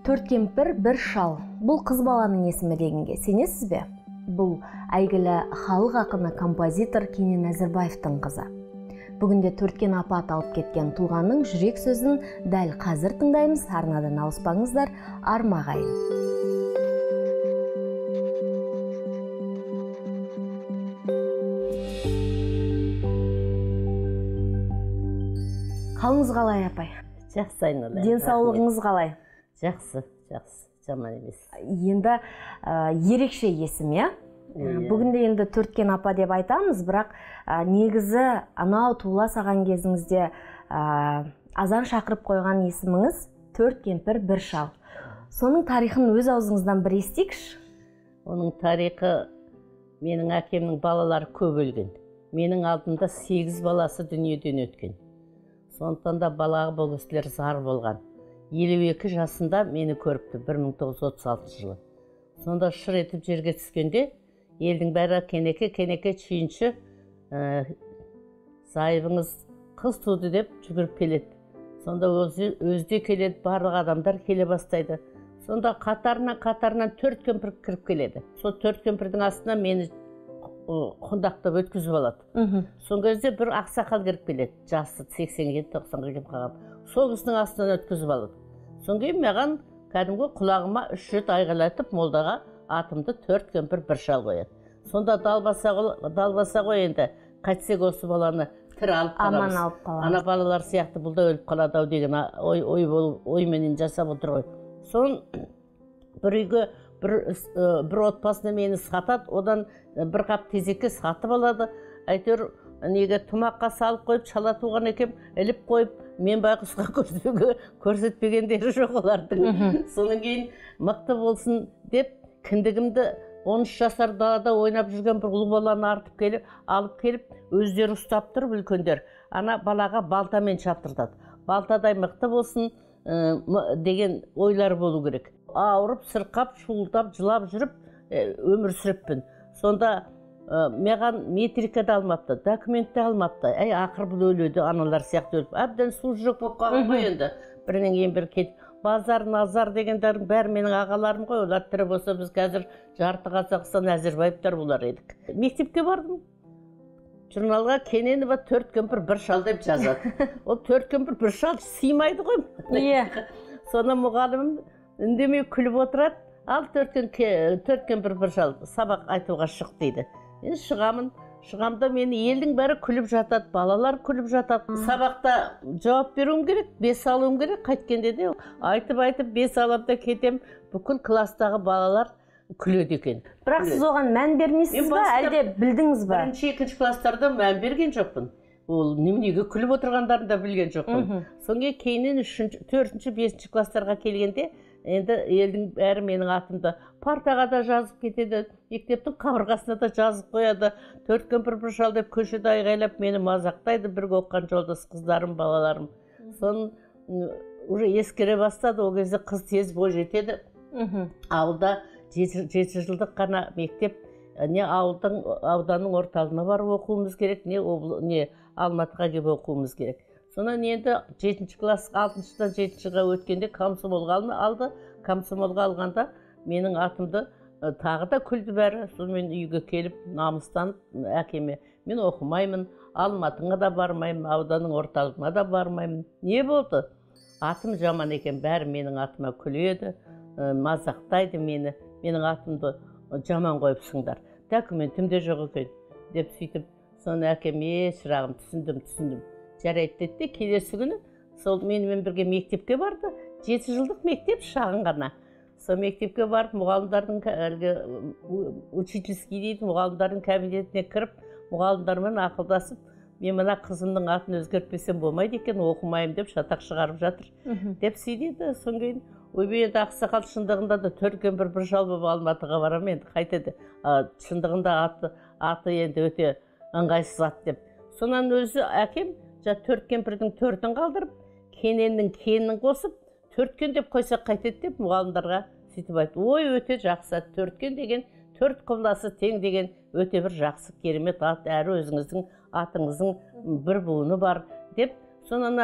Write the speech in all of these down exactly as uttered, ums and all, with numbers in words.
Төрт кемпір бір шал. Бұл қыз баланың есімі дегенге сенесіз бе? Бұл әйгілі халық ақыны композитор Кенен Әзірбаевтың қызы. Бүгінде Төрткен апа аталып кеткен тұлғаның жүрек сөзін дәл қазір тыңдаймыз. Арнадан ауыспаңыздар, армағайын. Қалыңыз қалай, апай? Жақсы, айналайын. Денсаулығыңыз қалай? Жақсы, жақсы, жаман емес. Енді ерекше есім, иә? Бүгінде енді Төрткен апа деп айтамыз, бірақ негізі анау туыла саған кезіңізде азан шақырып қойған есіміңіз Төрт кемпір бір шал. Соның тарихын өз аузыңыздан бір естейікші? Оның тарихы менің әкемнің балалары көп өлген. Менің алдымда сегіз баласы дүниеден өткен. Сондықтан да балаға бұл кісілер зар болған. елу екі жасында мені көріпті, бір мың тоғыз жүз отыз алтыншы жылы. Сонда шыр етіп жерге түскенде, елдің бәрі кенеке, кенеке чүйінші, сайыбыңыз қыз туды деп жүгіріп келеді. Сонда өзде келеді, барлық адамдар келе бастайды. Сонда қатарынан қатарынан төрт кемпір кіріп келеді. Сол төрт кемпірдің астына мені құндақтап өткізіп алады. Сол кезде бір ақсақал кіріп келеді, жасы сексенге тоқсанға келіп қалған. Сол кісінің астынан өткізіп алады. Содан кейін маған кәдімгі құлағыма үш рет айғайлатып молдаға атымды Төрт кемпір бір шал қояды. Сонда далбаса ғой енді, қайтсек осы баланы тірі алып қаламыз. Аман алып қаламыз. Ана балалар сияқты бұл да өліп қалады ау деген ойменен жасап отыр ғой. Сон бір үйге бір отбасына мені сатады, одан бір қап тезекке сатып алады. Әйтеуір неге тұмаққа салып қойып, шала туған екем, іліп қойып, мен байқұсқа көрсетпегендері жоқ олардың. Соның кейін мықты болсын деп, кіндігімді он үш жасар далада ойнап жүрген бір ұл баланы артып келіп, алып келіп, өздері ұстап тұрып үлкендер. Ана балаға балтамен шаптыртады. Балтадай мықты болсын деген ойлар болу керек. Ауырып, сырқап, шуылдап, жылап жүріп, өмір сүріппін. Сонда маған метрика да алмапты, документ те алмапты. Әй, ақыр бұл өледі, аналар сияқты өліп. Әбден су жүрек болып қалған ғой енді. Бірінен кейін бір кетіп. Базар, назар дегендердің бәрі менің ағаларым ғой, олар тірі болса біз қазір жарты Қазақстан Әзірбаевтар болар едік. Мектепке бардым. Журналға Кененова Төрт кемпір бір шал деп жазады. Ол Төрт кемпір бір шал сыймайды ғой. Иә. Соны мұғалімім үндемей күліп отырады. Ал Төрт кемпір бір шал сабақ айтуға шық дейді. Мен шығамын. Шығамда мені елдің бәрі күліп жатады, балалар күліп жатады. Сабақта жауап беруім керек, бес алуым керек, қайткенде де айтып-айтып бес аламда кетем, бүкіл класстағы балалар күледі екен. Бірақ сіз оған мән бермейсіз ба, әлде білдіңіз ба? Бірінші, екінші класстарда мән берген жоқпын. Ол неменеге күліп отырғандарын да білген жоқпын. Соңғы кейіннен төртінші, бесінші класстарға келгенде, енді елдің бәрі менің атымды партаға да жазып кетеді, мектептің қабырғасына да жазып қояды. Төрт кемпір бір шал деп көшеде айғайлап мені мазақтайды, бірге оққан жолдас қыздарым, балаларым. Соны уже ескере бастады, ол кезде қыз тез бой жетеді. Ауылда жеті жылдық қана мектеп, не ауданның орталығына барып оқуымыз керек, не Алматыға келіп оқуымыз керек. Сонан енді жетінші класс, алтыншыдан жетіншіға өткенде комсомолға алды. Комсомолға алғанда менің атымды тағы да күлді бәрі. Сонымен үйге келіп, намыстанып әкеме, мен оқымаймын, Алматыға да бармаймын, ауданның орталығына да бармаймын. Не болды? Атым жаман екен, бәрі менің атыма күледі, мазақтайды мені. Менің атымды жаман қойыпсыңдар. Документім де жоқ екен деп сөйтіп, соны әкеме шырағым түсіндім, түсіндім. Жарайды деді, келесі күні сол менімен бірге мектепке барды. Жеті жылдық мектеп, шағын ғана. Сол мектепке барып, мұғалымдардың учительский дейді, мұғалымдардың кабинетіне кіріп, мұғалымдармен ақылдасып, мен мына қызымның атын өзгертпесем болмайды екен, оқымайым деп шатақ шығарып жатыр. Деп сөйдеді. Соң кейін, ойбай енді ақсақал шындығында да Төрт кемпір бір шал болып Алматыға барам енді қайтеді. Шындығында аты енді өте ыңғайсыз ат деп. Сонан өзі әкем Төрт кемпірдің төртін қалдырып, Кененнің кенін қосып, Төрткен деп қойсақ қайтеді деп мұғалымдарға сөйтіп айтты. Ой, өте жақсы, Төрткен деген, төрт құбыласы тең деген өте бір жақсы керемет ат, әрі өзіңіздің атыңыздың бір буыны бар деп. Сонан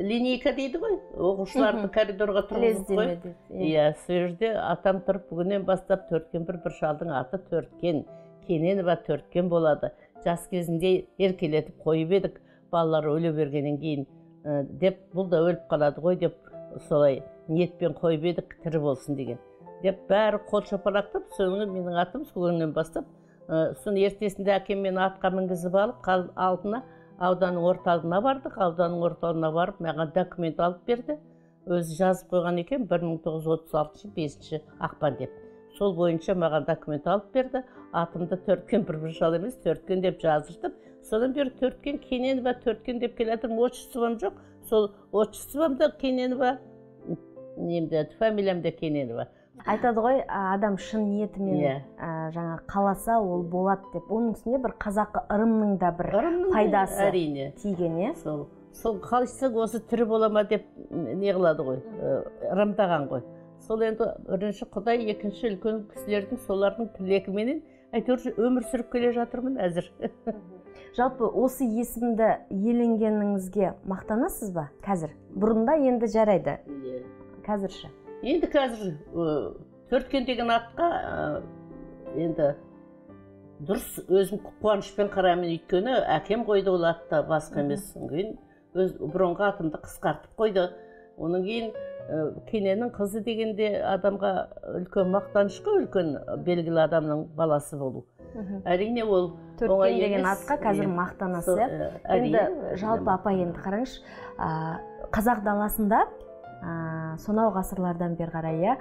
линейка дейді ғой, оқушыларды коридорға тұрғызып қойып. Иә, сол жерде атам тұрып, бүгіннен бастап Төрткен бір бір шалдың аты Төрткен, Кененова Төрткен болады. Жас кезінде еркелетіп қойып едік, балалар өле бергеннен кейін деп, бұл да өліп қалады ғой деп, солай ниетпен қойып едік, тірі болсын деген. Деп бәрі қол шапалақтап, соны менің атым сол күннен бастап, соны ертесінде әкем мені атқа мінгізіп алып, алдына ауданның орталығына бардық. Ауданның орталығына барып, маған документ алып берді. Өзі жазып қойған екен бір мың тоғыз жүз отыз алтыншы бесінші ақпан деп. Сол бойынша маған документ алып берді. Атымды Төрткен бір бір шал емес, Төрткен деп жазыртып, содан бері Төрткен Кененова Төрткен деп келатырмын. Отчеством жоқ. Сол отчествомда Кененова, немде фамилиямда Кененова. Айтады ғой, адам шын ниетімен жаңа қаласа ол болады деп. Оның үстінде бір қазақы ырымның да бір пайдасы тиген, е? Сол қалышсақ осы тірі болама деп не қылады ғой, ырымдаған ғой. Сол енді бірінші Құдай, екінші үлкен кісілердің солардың тілегіменен әйтеуір өмір сүріп келе жатырмын әзір. Жалпы осы есімді иеленгеніңізге мақтанасыз ба қазір? Бұрында енді жарайды. Қазірші? Енді қазір Төрткен деген атқа енді дұрыс өзім қуанышпен қараймын, өйткені әкем қойды ол атты, басқа емес. Кейін бұрынғы атымды қысқартып қойды. Оның кейін Кененнің қызы дегенде адамға үлкен мақтаныш қой, үлкен белгілі адамның баласы болу. Әрине ол Төрткен деген атқа қазір мақтанасы. Енді жалпы апа, енді қараңыз, қазақ даласында сонау ғасырлардан бері қарай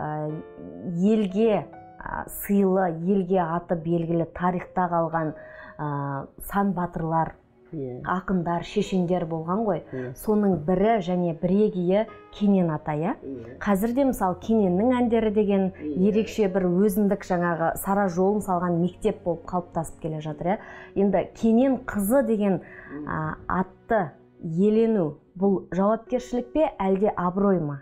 елге сыйлы, елге аты белгілі тарихта қалған сан батырлар, ақындар, шешендер болған ғой. Соның бірі және бірегейі Кенен ата. Қазірде мысалы Кененнің әндері деген ерекше бір өзіндік жаңағы сара жолын салған мектеп болып қалыптасып келе жатыр. Енді Кенен қызы деген атты елену бұл жауапкершілік пе, әлде абырой ма?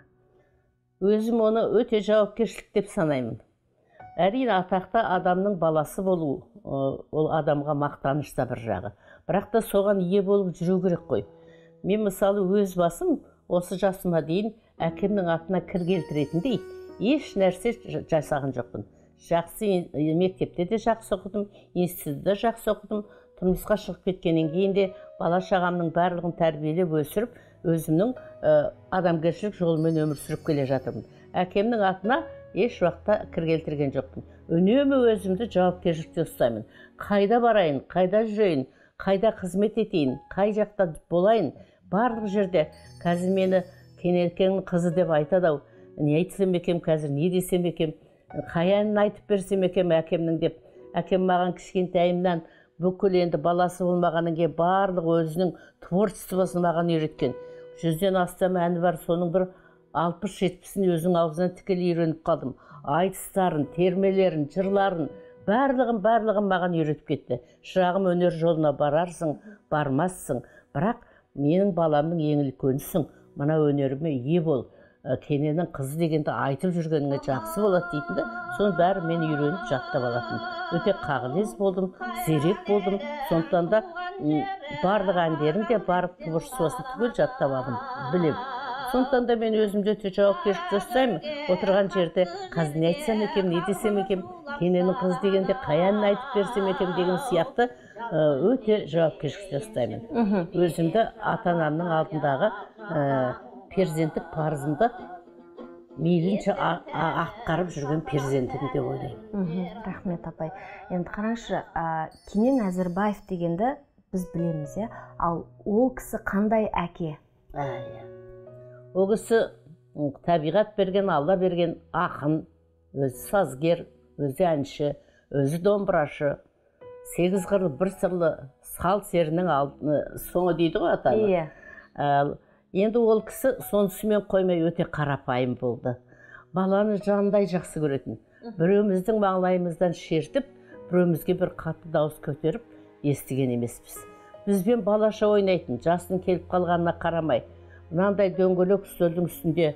Өзім оны өте жауапкершілік деп санаймын. Әрине атақты адамның баласы болу, ол адамға мақтаныш та бір жағы. Бірақ та соған ие болып жүру керек қой. Мен мысалы өз басым осы жасыма дейін әкемнің атына кір келтіретіндей еш нәрсе жасаған жоқпын. Жақсы мектепте де жақсы оқыдым, институтта жақсы оқыдым. Тұрмысқа шығып кеткеннен кейін де бала шағамның барлығын тәрбиелеп өсіріп, өзімнің адамгершілік жолымен өмір сүріп келе жатырмын. Әкемнің атына еш уақытта кір келтірген жоқпын. Үнемі өзімді жауапкершілікте ұстаймын. Қайда барайын, қайда жүрейін, қайда қызмет етейін, қай жақта болайын, барлық жерде қазір мені Кененнің қызы деп айтады. Не айтсам екем қазір, не десем екем, қай әнін айтып берсем екем әкемнің деп. Әкем маған кішкентайымнан бүкіл енді баласы болмағаннан кейін барлық өзінің творчествосын маған үйреткен. Жүзден астам әні бар, соның бір алпыс жетпісін өзінің аузынан тікелей үйреніп қалдым. Айтыстарын, термелерін, жырларын, барлығын, барлығын маған үйретіп кетті. Шырағым, өнер жолына барарсың, бармассың, бірақ менің баламның ең үлкенісің, мына өнеріме ие бол. Кененнің қызы дегенді айтып жүргеніңе жақсы болады дейтінді, соның бәрі мен үйреніп жаттап алатын. Өте қағылез болдым, зерек болдым, сондықтан да барлық әндерін де барлық творчествосын түгел жаттап алдым, білем. Сондықтан да мен өзімді өте жауапкершілік ұстаймын. Отырған жерде қазір не айтсам екем, не десем екем, Кененнің қызы дегенде қай әнін айтып берсем екем деген сияқты өте жауапкершілікте ұстаймын. Өзімді ата-анамның алдындағы перзенттік парызымды мейлінше атқарып жүрген перзентім деп ойлаймын. Рахмет апай. Енді қараңызшы, Кенен Әзірбаев дегенді біз білеміз, ал ол кісі қандай әке? Ол кісі табиғат берген, Алла берген ақын, өзі сазгер, өзі әнші, өзі домбырашы, сегіз қырлы бір сырлы сал серінің соңы дейді ғой атаны. Енді ол кісі сонысымен қоймай өте қарапайым болды. Баланы жанындай жақсы көретін. Біреуміздің маңлайымыздан шертіп, біреумізге бір қатты дауыс көтеріп естіген емеспіз. Бізбен балаша ойнайтын, жасының келіп қалғанына қарамай. Мынандай дөңгелек үстелдің үстінде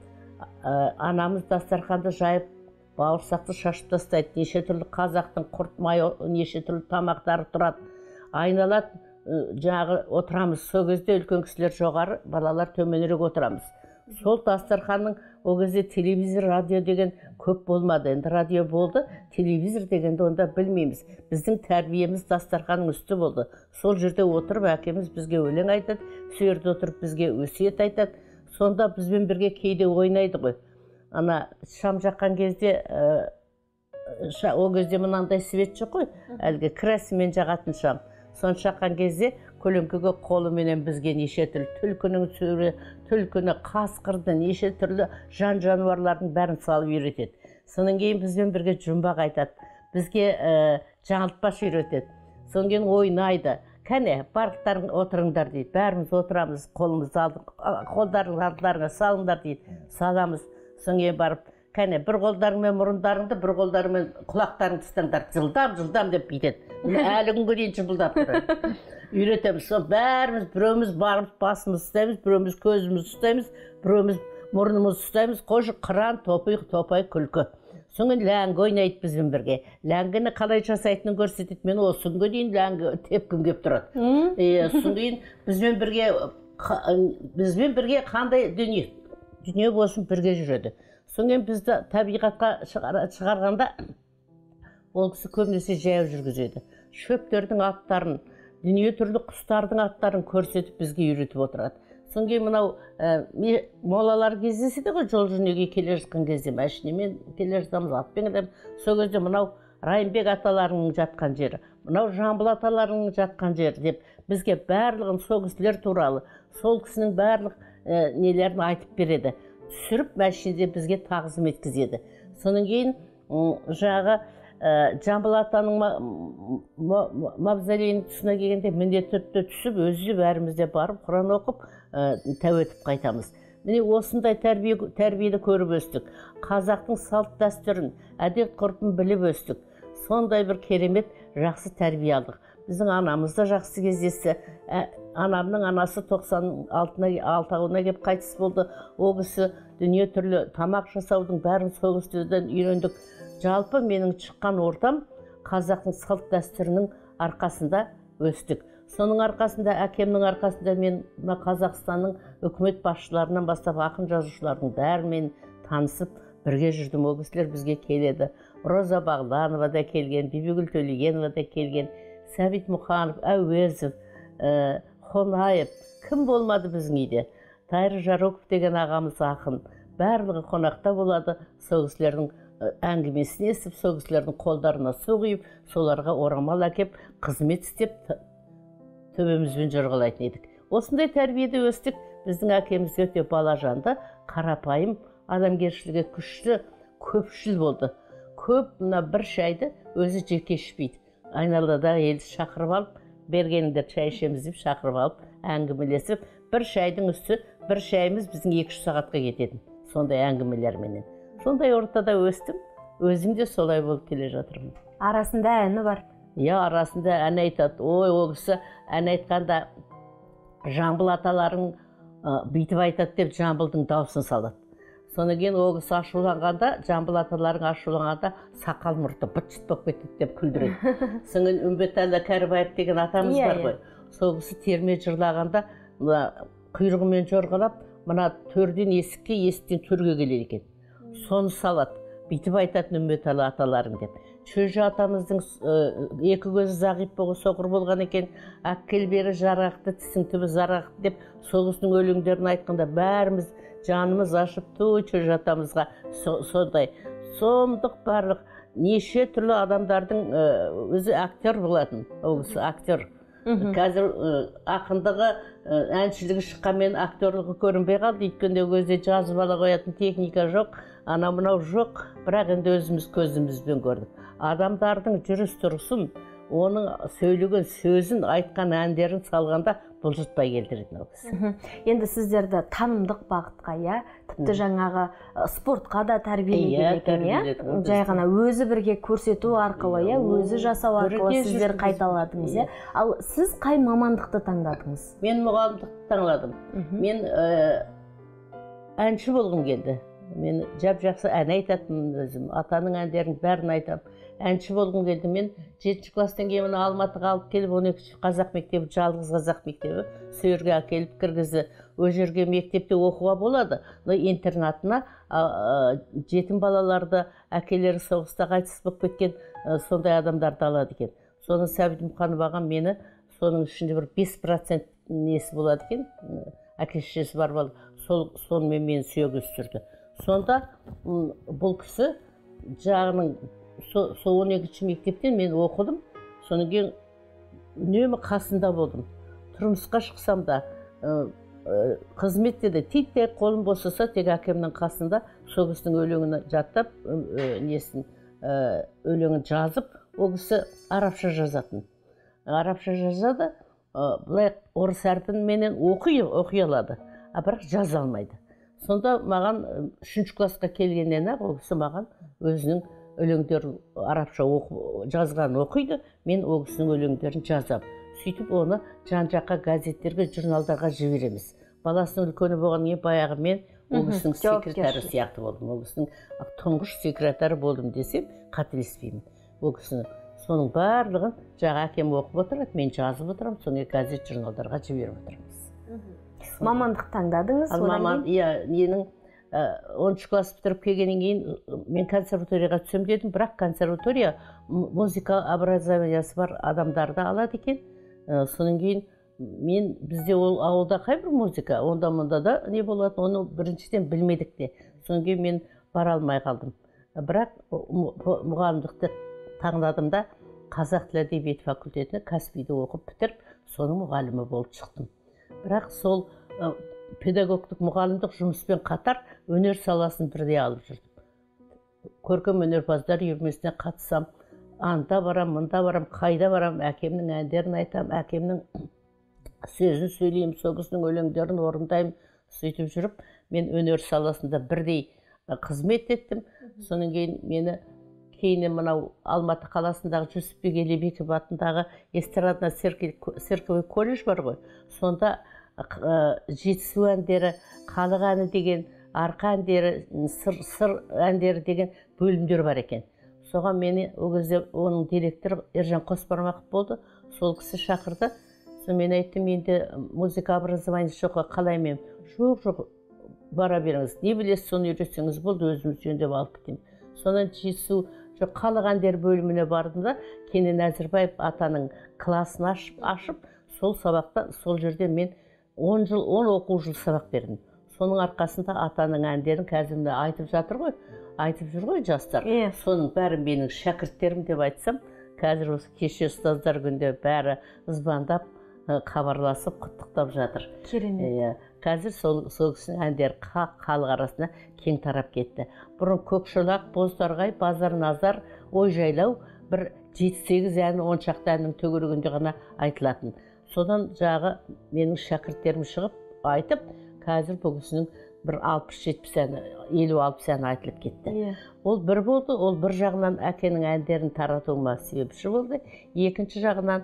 анамыз дастарханды жайып, бауырсақты шашып тастайды. Неше түрлі қазақтың құрт майы, неше түрлі тамақтары тұрады. Айналады, жаңағы отырамыз, сол кезде үлкен кісілер жоғары, балалар төменірек отырамыз. Сол дастарханның ол кезде телевизор, радио деген көп болмады. Енді радио болды, телевизор дегенді онда білмейміз. Біздің тәрбиеміз дастарханның үсті болды. Сол жерде отырып, әкеміз бізге өлең айтады, сол жерде отырып бізге өсиет айтады. Сонда бізбен бірге кейде ойнайды ғой. Ана шам жаққан кезде, ол кезде мынандай свет жоқ қой, әлгі красымен жағатын шам. Сон шаққан кезде көлеңкеге қолыменен бізге неше түрлі түлкінің түрі, түлкіні, қасқырды, неше түрлі жан жануарлардың бәрін салып үйретеді. Содан кейін бізбен бірге жұмбақ айтады, бізге жаңылтпаш үйретеді. Содан кейін ойнайды. Кәне, барықтарың отырыңдар дейді. Бәріміз отырамыз, қолымызды алдық, қолдарың артыларыңа салыңдар дейді. Саламыз. Содан кейін барып, кәне, бір қолдарыңмен мұрындарыңды, бір қолдарыңмен құлақтарыңды ұстаңдар, жылдам, жылдам деп бүйтеді. Әлі күнге дейін жыбылдап тұрады. Үйретеміз. Сол бәріміз біреуміз барып басымыз ұстаймыз, біреуміз көзіміз ұстаймыз, біреуміз мұрнымыз ұстаймыз, қожы қыран, топай, топай күлкі. Соңын ләңгі ойнайды бізбен бірге. Ләңгіні қалай жасайтынын көрсетеді. Мен осы күнге дейін ләңгі тепкім кеп тұрады. Содан кейін бізбен бірге бізбен бірге қандай дүние дүние болсын бірге жүреді. Содан кейін бізді табиғатқа шығарғанда ол кісі көбінесе жаяу жүргізеді. Шөптердің аттарын, дүние түрлі құстардың аттарын көрсетіп бізге үйретіп отырады. Содан кейін мынау молалар кездеседі ғой, жол жөнекей келе жатқан кезде машинамен келе жатамыз, атпен келеміз. Сол кезде мынау Райымбек аталарының жатқан жері, мынау Жамбыл аталарының жатқан жері деп бізге барлығын сол кісілер туралы, сол кісінің барлық нелерін айтып береді. Түсіріп машинеде бізге тағзым еткізеді. Содан кейін жағы Жамбыл атаның мавзолейінің тұсына келгенде міндетті түрде түсіп, өзі бәрімізде барып, Құран оқып, тәу етіп қайтамыз. Міне осындай тәрбиені көріп өстік. Қазақтың салт дәстүрін, әдет ғұрпын біліп өстік. Сондай бір керемет жақсы тәрбие алдық. Біздің анамыз да жақсы кездесті. Анамның анасы тоқсан алтауына кеп қайтыс болды. Ол кісі дүние түрлі тамақ жасаудың бәрін сол кісіден үйрендік. Жалпы менің шыққан ортам қазақтың салт дәстүрінің арқасында өстік. Соның арқасында, әкемнің арқасында мен Қазақстанның үкімет басшыларынан бастап ақын жазушылардың бәрімен танысып бірге жүрдім. Ол кісілер бізге келеді. Роза Бағланова да келген, Бибігүл Төлегенова да келген, Сәбит Мұқанов, Әуезов, Хонаев, кім болмады біздің үйде. Тайыр Жароков деген ағамыз ақын. Барлығы қонақта болады. Сол кісілердің әңгімесін естіп, сол кісілердің қолдарына су құйып, соларға орамал әкеп, қызмет істеп, төбемізбен жорғалайтын едік. Осындай тәрбиеде өстік. Біздің әкеміз өте балажанды, қарапайым, адамгершілігі күшті, көпшіл болды. Көп мына бір шайды өзі жеке ішпейді. Айналада елді шақырып алып, бергеніңдер шай ішеміз деп шақырып алып, әңгімелесіп, бір шайдың үсті, бір шайымыз біздің екі-үш сағатқа кетеді. Сондай әңгімелерменен. Сондай ортада өстім, өзім де солай болып келе жатырмын. Арасында әні бар. Иә, арасында ән айтады. Ой, ол кісі ән айтқанда Жамбыл аталарың бүйтіп айтады деп Жамбылдың дауысын салады. Содан кейін ол кісі ашуланғанда, Жамбыл аталарың ашуланғанда сақал мұрты быт-шыт болып кетеді деп күлдіреді. Содан кейін Үмбетәлі Кәрібаев деген атамыз бар ғой. Сол кісі терме жырлағанда құйрығымен жорғалап, мына төрден есікке, есіктен төрге келеді екен. Соны салады, бүйтіп айтатын Үмбетәлі аталарың деп. Шөже атамыздың екі көзі зағип болған, соқыр болған екен, әккел бері жарақты, тісің түбі зарақты деп сол кісінің өлеңдерін айтқанда бәріміз жанымыз ашып, той шөже атамызға сондай. Сомдық барлық неше түрлі адамдардың өзі актер болатын, ол кісі актер. Қазір ақындығы, әншілігі шыққанмен актерлығы көрінбей қалды. Өйткенде ол кезде жазып ала қоятын техника жоқ, ана мынау жоқ, бірақ енді өзіміз көзімізбен көрдік. Адамдардың жүріс тұрысын, оның сөйлеген сөзін, айтқан әндерін салғанда бұлжытпай келтіретін ол кісі. Енді сіздерді танымдық бағытқа, иә, тіпті жаңағы спортқа да тәрбиелеген екен, иә? Жай ғана өзі бірге көрсету арқылы, иә, өзі жасау арқылы сіздер қайталадыңыз, иә? Ал сіз қай мамандықты таңдадыңыз? Мен мұғалімдікті таңдадым. Мен әнші болғым келді. мен жап жақсы ән айтатынмын өзім, атаның әндерін бәрін айтамын. Әнші болғым келді. Мен жетінші класстан кейін Алматыға алып келіп, он екінші қазақ мектебі, жалғыз қазақ мектебі, сол жерге әкеліп кіргізді. Ол жерге мектепте оқуға болады, но интернатына жетім балаларды, әкелері соғыста қайтыс болып кеткен сондай адамдарды алады екен. Соны Сәбит Мұқанов ағам мені соның ішінде бір бес процент несі болады екен, әке-шешесі бар бала, сонымен мені сүйегі үстірді. Сонда бұл кісі жағының сол он екінші мектептен мен оқыдым. Содан кейін үнемі қасында болдым. Тұрмысқа шықсам да, қызметте де титтей қолым босаса, тек әкемнің қасында сол кісінің өлеңін жаттап, несін өлеңін жазып, ол кісі арабша жазатын. Арабша жазады, бұлай орыс әрпін менен оқи алады, а бірақ жаза алмайды. Сонда маған үшінші классқа келгеннен ақ ол кісі маған өзінің өлеңдерін арабша жазған оқиды, мен ол кісінің өлеңдерін жазам. Сөйтіп оны жан-жаққа газеттерге, журналдарға жібереміз. Баласының үлкені болған кейін баяғы мен ол кісінің секретары сияқты болдым. Ол кісінің тұңғыш секретары болдым десем, қателеспеймін. Ол кісінің соның барлығын жаңа әкем оқып отырады, мен жазып отырамын, соны газет, журналдарға жіберіп отырамыз. Мамандық таңдадыңыз? Маман, иә, ненің оныншы класс бітіріп келгеннен кейін мен консерваторияға түсем дедім, бірақ консерватория музыка образованиясы бар адамдарды алады екен. Соның кейін мен бізде ол ауылда қайбір музыка, онда-мұнда да не болады, оны біріншіден білмедік те. Соның кейін мен бара алмай қалдым. Бірақ мұғалімдікті таңдадым да қазақ тілі әдебиеті факультетіне Каспийді оқып бітіріп, соның мұғалімі болып шықтым. Бірақ сол педагогтық мұғалімдік жұмыспен қатар өнер саласын бірдей алып жүрдім. Көркем өнерпаздар үйірмесіне қатысам, анда барам, мында барам, қайда барам, әкемнің әндерін айтам, әкемнің сөзін сөйлеймін, сол кісінің өлеңдерін орындаймын. Сөйтіп жүріп, мен өнер саласында бірдей қызмет еттім. Соның кейін мені кейіннен мынау Алматы қаласындағы Жүсіпбек Елебеков атындағы эстрадно цирковой колледж бар ғой. Сонда жетісу әндері, халық әні деген, арқа әндері, сыр әндері деген бөлімдер бар екен. Соған мені ол кезде оның директоры Ержан Қосбармақов болды. Сол кісі шақырды. Мен айттым, енді музыка образованиясы жоққа қалай мен? Жоқ, жоқ, бара беріңіз. Не білесіз, соны үйретсеңіз болды, өзіміз жөндеп алып кетемін. Сонан жетісу халық әндері бөліміне бардым да, Кенен Әзірбаев атаның класын ашып, сол сабақта, сол жерде мен он жыл, он оқу жыл сабақ бердім. Соның арқасында атаның әндерін қазірде айтып жатыр ғой, айтып жүр ғой жастар. Соның бәрі менің шәкірттерім деп айтсам, қазір осы кеше ұстаздар күнде бәрі звондап, хабарласып, құттықтап жатыр. Керемет. Қазір сол кісінің әндері халық арасына кең тарап кетті. Бұрын Көкшолақ, Бозторғай, Базар Назар, Ой жайлау бір жеті сегіз әні, он шақты әннің төгілгенде ғана айтылатын. Содан жағы менің шәкірттерім шығып айтып, қазір бұл кісінің бір алпыс жетпіс әні, елу алпыс әні айтылып кетті. Ол бір болды, ол бір жағынан әкенің әндерін таратуыма себепші болды. Екінші жағынан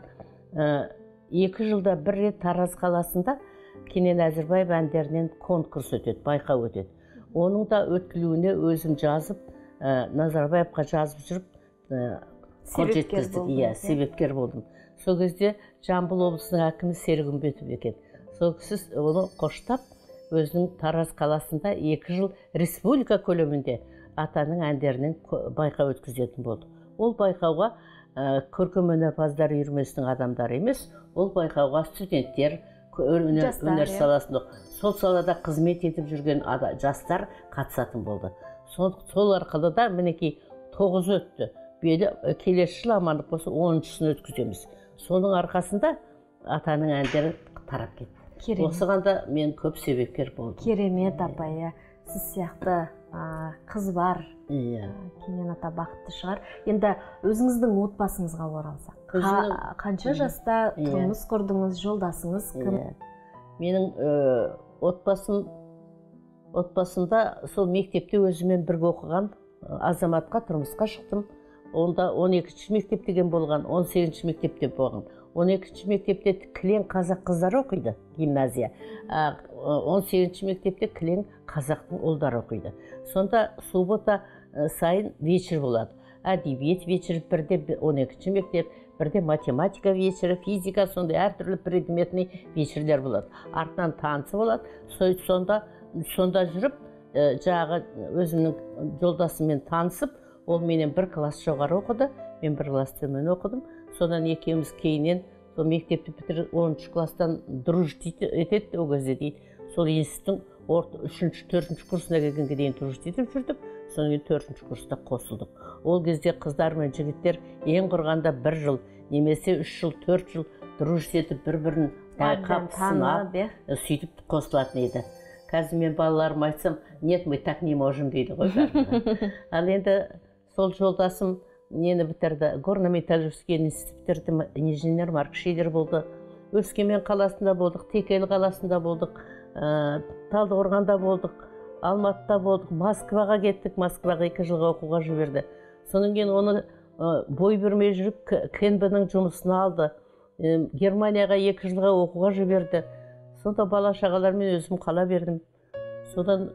екі жылда бір рет Тараз қаласында Кенен Әзірбаев әндерінен конкурс өтеді, байқау өтеді. Оның да өткілуіне өзім жазып, Назарбаевқа жазып жүріп, қол жеткіздік, иә, себепкер болдым. Сол кезде Жамбыл облысының әкімі Серік Үмбетов екен. Сол кісі оны қоштап, өзінің Тараз қаласында екі жыл республика көлемінде атаның әндерінен байқау өткізетін болды. Ол байқауға көркем өнерпаздар үйірмесінің адамдары емес, ол байқауға студенттер, өнер саласында, сол салада қызмет етіп жүрген жастар қатысатын болды. Сол арқылы да мінекей тоғыз өтті. Келесі жыл амандық болса оныншысын өткіземіз. Соның арқасында атаның әндері тарап кетті. Осыған да мен көп себепкер болдым. Керемет апай, сіз сияқты қыз бар. Кенен ата бақытты шығар. Енді өзіңіздің отбасыңызға оралсақ. Қанша жаста тұрмыс құрдыңыз, жолдасыңыз кім? Менің отбасым, отбасында сол мектепте өзімен бірге оқыған азаматқа тұрмысқа шықтым. онда он екінші мектеп деген болған, он сегізінші мектепте болған. он екінші мектепте кілең қазақ қыздар оқиды, гимназия. он сегізінші мектепте кілең қазақтың ұлдары оқиды. Сонда суббота сайын вечер болады. Әдебиет вечері бірде он екінші мектеп, бірде математика вечері, физика, сондай әртүрлі предметный вечерлер болады. Артынан танысы болады. Сонда сонда жүріп, жағы өзімнің жолдасыммен танысып, ол менен бір класс жоғары оқыды, мен бір класс төмен оқыдым. Содан екеуміз кейінен сол мектепті бітіріп оныншы класстан дружить етеді, ол кезде дейді. Сол институттың үшінші, төртінші курсына келгенге дейін дружить етіп жүрдік. Содан кейін төртінші курста қосылдық. Ол кезде қыздар мен жігіттер ең құрғанда бір жыл, немесе үш жыл, төрт жыл дружить етіп бір-бірін байқап, сынап, сөйтіп қосылатын еді. Қазір мен балаларым айтсам, нет, мы так не можем дейді ғой. Ал енді сол жолдасым нені бітірді, горно-металлургический институт бітірді, инженер Марк Шидер болды. Өскемен қаласында болдық, Текелі қаласында болдық, Талдықорғанда болдық, Алматыда болдық, Москваға кеттік, Москваға екі жылға оқуға жіберді. Содан кейін оны бой бермей жүріп КНБ-ның жұмысына алды. Германияға екі жылға оқуға жіберді. Сонда бала шағалармен өзім қала бердім. Содан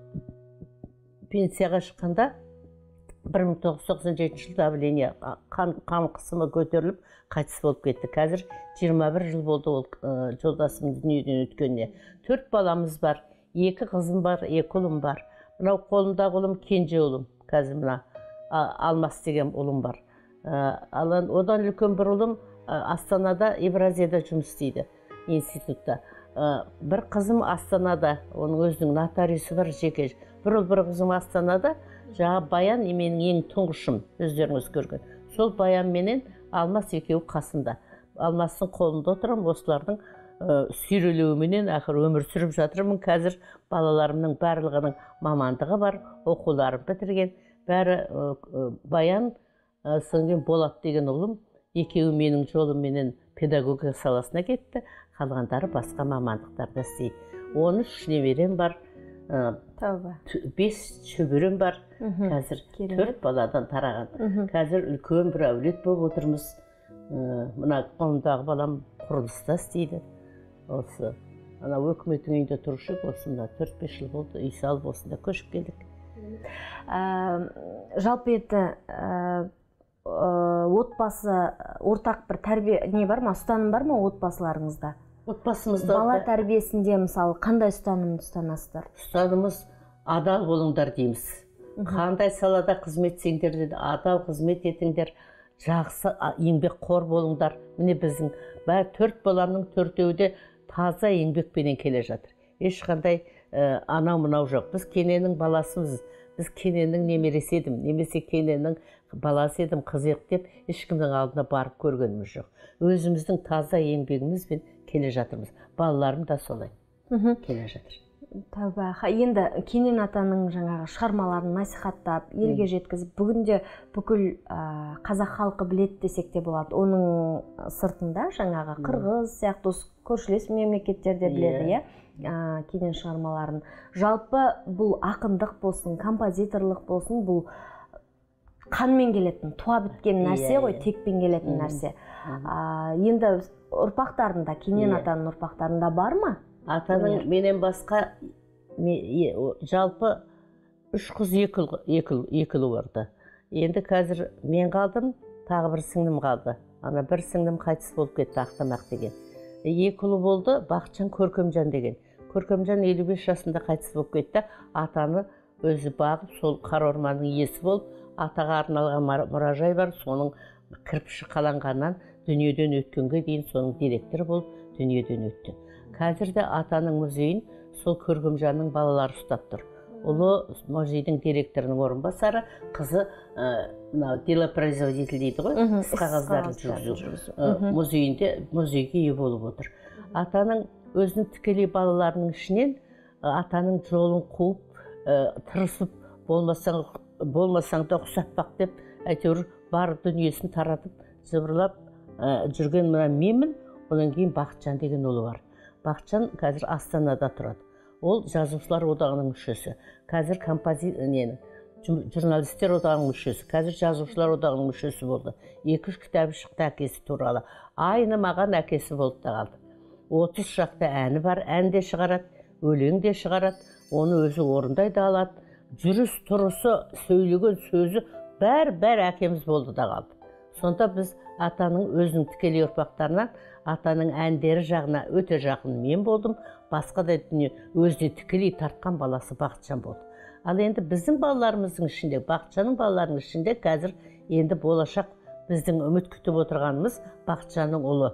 пенсияға шыққанда бір мың тоғыз жүз тоқсан жетінші жылда давление, қан қысымы көтеріліп қайтыс болып кетті. Қазір жиырма бір жыл болды ол жолдасым дүниеден өткеніне. Төрт баламыз бар, екі қызым бар, екі ұлым бар. Мынау қолымдағы ұлым кенже ұлым, қазір мына Алмас деген ұлым бар. Одан үлкен бір ұлым Астанада, Евразияда жұмыс істейді, институтта. Бір қызым Астанада, оның өзінің нотариусы бар, жеке. Бір ұл, бір қызым Астанада, жаңа Баян менің ең тұңғышым, өздеріңіз көрген. Сол Баян менен Алмас екеуі қасында. Алмастың қолында отырам, осылардың сүйрелеуіменен ақыр өмір сүріп жатырмын. Қазір балаларымның барлығының мамандығы бар, оқуларын бітірген. Бәрі Баян, соңген Болат деген ұлым, екеуі менің жолым менен педагогика саласына кетті, қалғандары басқа мамандықтарда істейді. он үш немерем бар, бес шөберем бар, қазір төрт баладан тараған. Қазір үлкен бір әулет болып отырмыз. Мына қолымдағы балам құрылыста істейді. Осы ана өкіметтің үйінде тұрушы, осында төрт бес жыл болды, үй салып осында көшіп келдік. Жалпы еті отбасы, ортақ бір тәрбие не бар ма, ұстаным бар ма отбасыларыңызда? Отбасымызда бала тәрбиесінде мысалы қандай ұстаным ұстанасыздар? Ұстанымыз адал болыңдар дейміз. Қандай салада қызмет етсеңдер де адал қызмет етіңдер, жақсы еңбекқор болыңдар. Міне біздің бәрі төрт баламның төртеуі де таза еңбекпенен келе жатыр. Ешқандай анау мынау жоқ. Біз Кененің баласымыз, біз Кененің немересі едім, немесе Кененің баласы едім, қызық деп ешкімнің алдына барып көргеніміз жоқ. Өзіміздің таза еңбегімізбен келе жатырмыз. Балаларым да солай келе жатыр. Тәуба. Енді Кенен атаның жаңағы шығармаларын насихаттап, елге жеткізіп, бүгінде бүкіл қазақ халқы білет десек те болады. Оның сыртында жаңағы қырғыз сияқты көршілес мемлекеттерде біледі, иә, Кенен шығармаларын. Жалпы бұл ақындық болсын, композиторлық болсын, бұл қанмен келетін, туа біткен нәрсе ғой, текпен келетін нәрсе. Енді ұрпақтарында, Кенен атаның ұрпақтарында бар ма? Атаның менен басқа жалпы үш қыз екі ұлы барды. Енді қазір мен қалдым, тағы бір сіңлім қалды. Ана бір сіңлім қайтыс болып кетті, Ақтамақ деген. Екі ұлы болды, Бақытжан Көркемжан деген. Көркемжан елу бес жасында қайтыс болып кетті. Атаны өзі бағып, сол қара орманның иесі болып, атаға арналған мұражай бар, соның кірпіші қаланғаннан дүниеден өткенге дейін соның директоры болып дүниеден өтті. Қазірде атаның музейін сол Көркемжанның балалары ұстап тұр. Ұлы музейдің директорының орынбасары, қызы делопроизводитель дейді ғой, іс қағаздарын жүргізу музейінде музейге ие болып отыр. Атаның өзінің тікелей балаларының ішінен атаның жолын қуып, тырысып, болмасаң да ұқсатпақ деп, әйтеуір бар дүниесін таратып, зыбырлап жүрген мына менмін. Одан кейін Бақытжан деген ұлы бар. Бақытжан қазір Астанада тұрады. Ол жазушылар одағының мүшесі. Қазір композитор нені журналистер одағының мүшесі, қазір жазушылар одағының мүшесі болды. Екі үш кітабы шықты әкесі туралы. Айнымаған әкесі болды да қалды. отыз шақты әні бар, ән де шығарады, өлең де шығарады, оны өзі орындай да алады. Жүріс тұрысы, сөйлеген сөзі бәр-бәр әкеміз болды да қалды. Сонда біз атаның өзінің тікелей ұрпақтарынан атаның әндері жағына өте жақын мен болдым. Басқа да дүние өзіне тікелей тартқан баласы Бақытжан болды. Ал енді біздің балаларымыздың ішінде, Бақытжанның балаларының ішінде қазір енді болашақ біздің үміт күтіп отырғанымыз Бақытжанның ұлы.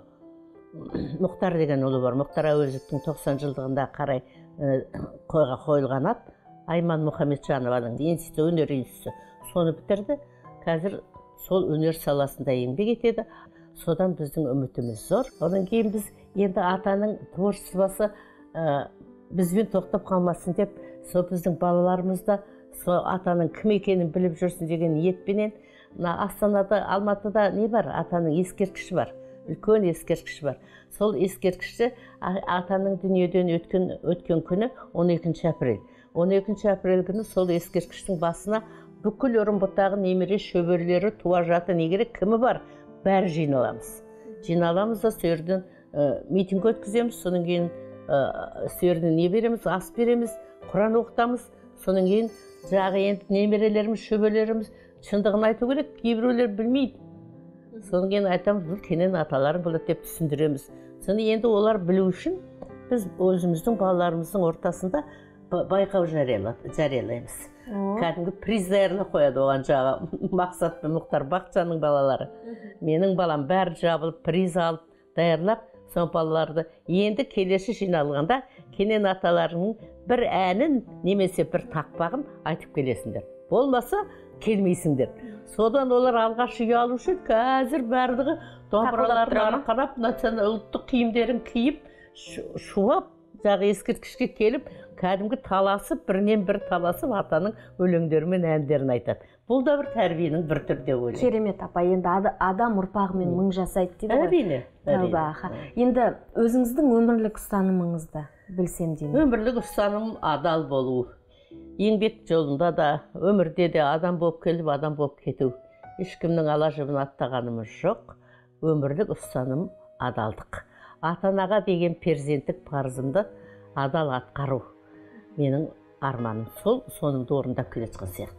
Мұхтар деген ұлы бар. Мұхтар Әуезовтің тоқсан жылдығында қарай қойға қойылған ат. Айман Мұхамеджанованың институты, өнер институты. Соны бітірді. Қазір сол өнер саласында еңбек етеді. Содан біздің үмітіміз зор. Одан кейін біз енді атаның творчествосы бізбен тоқтап қалмасын деп, сол біздің балаларымызда сол атаның кім екенін біліп жүрсін деген ниетпенен, Астанада, Алматыда не бар? Атаның ескерткіші бар. Үлкен ескерткіші бар. Сол ескерткіші атаның дүниеден өткен өткен күні он екінші апрель. он екінші апрель күні сол ескерткіштің басына бүкіл Орынбордағы немере шөберлері, туа жаты не керек, кімі бар? Бәрі жиналамыз. Жиналамыз да сөйерден митинг өткіземіз, содан кейін сөйерден не береміз, ас береміз, Құран оқытамыз, содан кейін жағы енді немерелеріміз, шөберлеріміз шындығын айту керек, кейбіреулер білмейді. Содан кейін айтамыз, бұл кенен аталарың болады деп түсіндіреміз. Соны енді олар білу үшін біз өзіміздің балаларымыздың ортасында байқау жариялаймыз. Кәдімгі приз даярлап қояды оған жағы. Мақсат пен Мұхтар Бақытжанның балалары. Менің балам бәрі жабылып, приз алып, даярлап, сол балаларды енді келесі жиналғанда кенен аталарының бір әнін немесе бір тақпағын айтып келесіңдер. Болмаса келмейсіңдер. Содан олар алғаш ұялу үшін қазір бәрдігі домбыраларын арқанап, ұлттық киімдерін киіп, шуап, жағы ескерткішке келіп, кәдімгі таласып, бірінен бір таласып атаның өлеңдері мен әндерін айтады. Бұл да бір тәрбиенің бір түрде ойлайды. Керемет апа, енді адам ұрпағымен мың жасайды дейді ғой. Әрине. Енді өзіңіздің өмірлік ұстанымыңызды білсем деймін. Өмірлік ұстаным адал болу. Еңбек жолында да, өмірде де адам болып келіп, адам болып кету. Ешкімнің ала жібін аттағанымыз жоқ. Өмірлік ұстаным адалдық. Ата-анаға деген перзенттік парызымды адал атқару. Менің арманым сол, сонымды орындап келе жатқан сияқты.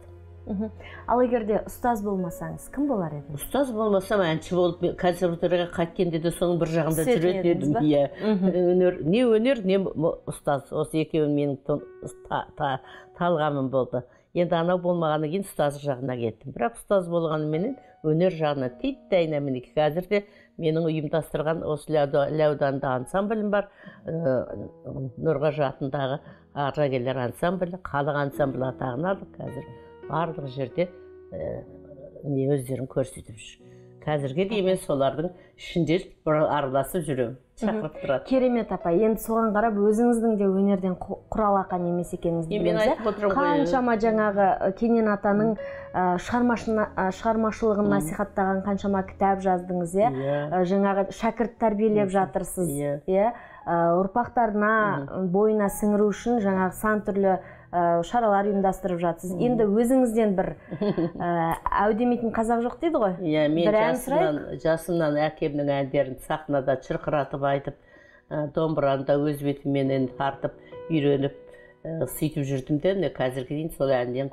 Ал егерде ұстаз болмасаңыз, кім болар едіңіз? Ұстаз болмасам, әнші болып, консерваторияға қайткенде де соның бір жағында жүретін едім. Не өнер, не ұстаз. Осы екеуін менің талғамым болды. Енді анау болмағаны кейін ұстаз жағына кеттім. Бірақ ұстаз болғанымен өнер жағына титтей айнамын. Қазірде менің ұйымдастырған осы Ляуданда ансамблім бар. Нұрғажы атындағы ардагерлер ансамблі, халық ансамблі атағын алдық. Қазір барлық жерде өздерін көрсетіп жүр. Қазірге дейін солардың ішінде араласып жүремін. Шақырып тұрады. Керемет апа, енді соған қарап өзіңіздің де өнерден құралақан емес екеніңізді білеміз. Қаншама жаңағы Кенен атаның шығармашылығын насихаттаған қаншама кітап жаздыңыз, жаңағы шәкірт тәрбиелеп жатырсыз. Ұрпақтарына бойына сіңіру үшін жаңағы сан түрлі шаралар ұйымдастырып жатсыз. Енді өзіңізден бір әудемейтін қазақ жоқ дейді ғой? Иә, мен жасымнан әкемнің әндерін сахнада чырқыратып айтып, домбыраны өз бетіммен тартып, үйреніп, сөйтіп жүрдім де, қазірге дейін сол әннен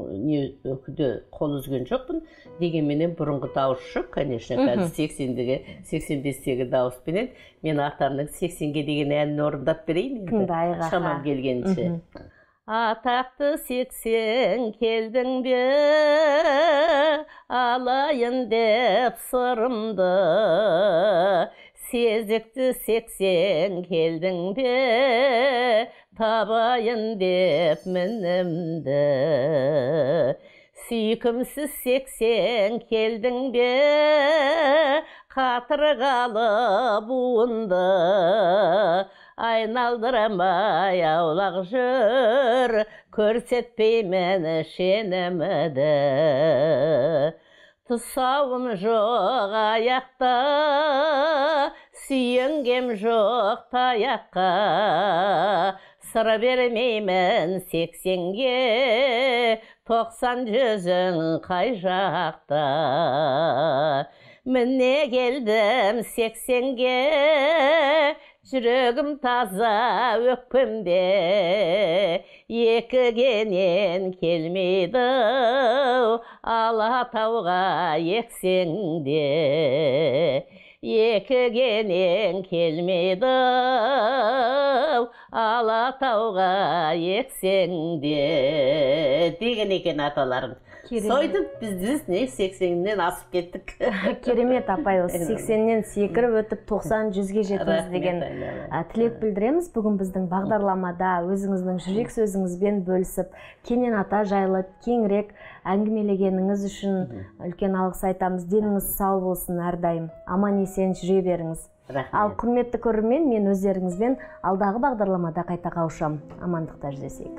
қол үзген жоқпын. Дегенменен бұрынғы дауыс жоқ, конечно, қазір сексендегі, сексен бестегі дауыспенен мен атамның сексенге деген әнін орындап берейін. Шамам келгенше. Атақты сексен келдің бе, алайын деп сырымды, сезікті сексен келдің бе, табайын деп мінімді. Сүйкімсіз сексен келдің бе, қатырғалы буынды, айналдырамай аулақ жүр, көрсетпей мені шенімді. Тұсауым жоқ аяқта, сүйенгем жоқ таяққа, сыр бермеймін сексенге, тоқсан жүзің қай жақта. Міне келдім сексенге, жүрегім таза өкпемде, екігенен келмейді Алатауға ексеңде. Екігенен келмейді Алатауға ексеңде деген екен аталарым. Сойдып біз не сексеннен асып кеттік. Керемет апай, осы сексеннен секіріп өтіп тоқсан жүзге жетіңіз деген тілек білдіреміз. Бүгін біздің бағдарламада өзіңіздің жүрек сөзіңізбен бөлісіп, Кенен ата жайлы кеңірек әңгімелегеніңіз үшін үлкен алғыс айтамыз. Деніңіз сау болсын әрдайым. Аман есен жүре беріңіз. Ал құрметті көрермен, мен өздеріңізбен алдағы бағдарламада қайта қауышамын. Амандықта жүздесейік.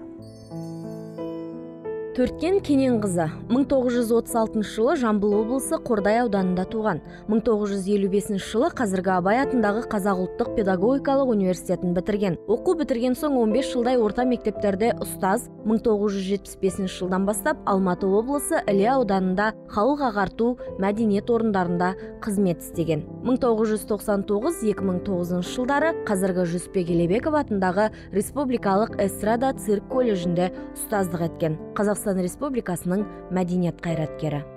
Төрткен Кененқызы мың тоғыз жүз отыз алтыншы жылы Жамбыл облысы Қордай ауданында туған. мың тоғыз жүз елу бесінші жылы қазіргі Абай атындағы Қазақ ұлттық педагогикалық университетін бітірген. Оқу бітірген соң он бес жылдай орта мектептерде ұстаз. мың тоғыз жүз жетпіс бесінші жылдан бастап Алматы облысы Іле ауданында халық ағарту мәдениет орындарында қызмет істеген. мың тоғыз жүз тоқсан тоғыз екі мың тоғызыншы жылдары қазіргі Жүсіпбек Елебеков атындағы Республикалық эстрада цирк колледжінде ұстаздық еткен. Қазақстан Республикасының мәдениет қайраткері.